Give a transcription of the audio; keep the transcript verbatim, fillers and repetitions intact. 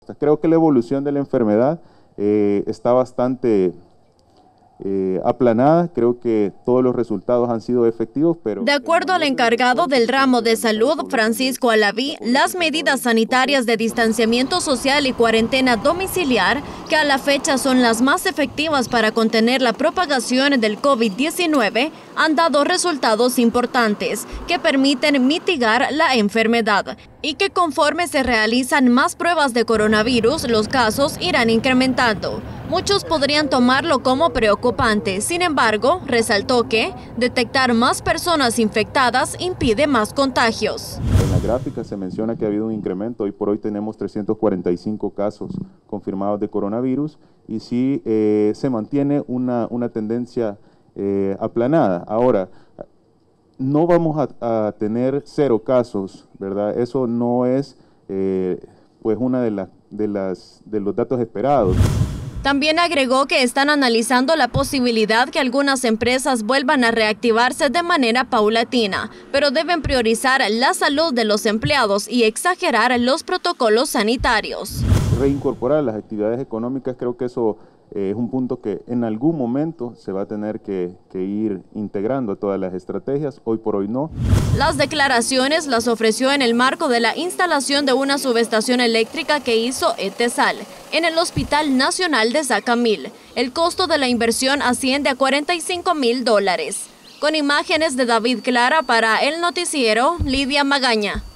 Creo que la evolución de la enfermedad eh, está bastante eh, aplanada, creo que todos los resultados han sido efectivos, pero... De acuerdo al encargado del ramo de salud, Francisco Alaví, las medidas sanitarias de distanciamiento social y cuarentena domiciliar, que a la fecha son las más efectivas para contener la propagación del COVID diecinueve, han dado resultados importantes que permiten mitigar la enfermedad y que conforme se realizan más pruebas de coronavirus, los casos irán incrementando. Muchos podrían tomarlo como preocupante, sin embargo, resaltó que detectar más personas infectadas impide más contagios. En la gráfica se menciona que ha habido un incremento, hoy por hoy tenemos trescientos cuarenta y cinco casos confirmados de coronavirus y sí eh, se mantiene una, una tendencia eh, aplanada. Ahora, no vamos a, a tener cero casos, ¿verdad? Eso no es eh, pues una de, la, de, las, de los datos esperados. También agregó que están analizando la posibilidad que algunas empresas vuelvan a reactivarse de manera paulatina, pero deben priorizar la salud de los empleados y exagerar los protocolos sanitarios. Reincorporar las actividades económicas, creo que eso eh, es un punto que en algún momento se va a tener que, que ir integrando a todas las estrategias, hoy por hoy no. Las declaraciones las ofreció en el marco de la instalación de una subestación eléctrica que hizo Etesal en el Hospital Nacional de Zacamil. El costo de la inversión asciende a cuarenta y cinco mil dólares. Con imágenes de David Clara para El Noticiero, Lidia Magaña.